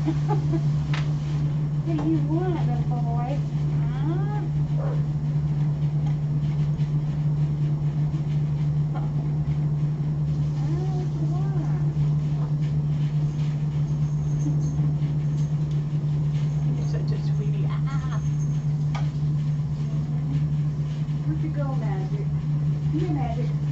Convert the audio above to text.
Do you want the boy? Huh? You're such a sweetie. Ah. Where'd you go, Magic? Here, Magic.